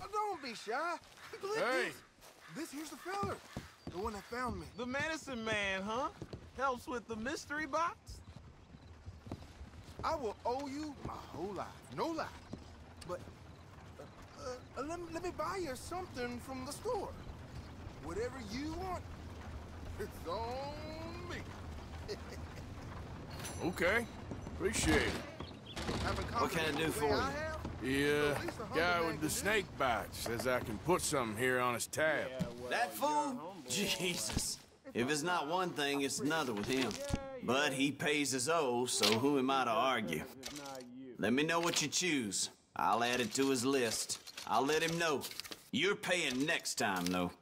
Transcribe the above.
Don't be shy. Hey! This here's the feller. The one that found me. The medicine man, huh? Helps with the mystery box? I will owe you my whole life. No lie. But let me buy you something from the store. Whatever you want, it's on me. Okay. Appreciate it. What can I do for you? The guy with the snake bite says I can put something here on his tab. That fool? Jesus. If it's not one thing, it's another with him. But he pays his owe, so who am I to argue? Let me know what you choose. I'll add it to his list. I'll let him know. You're paying next time, though.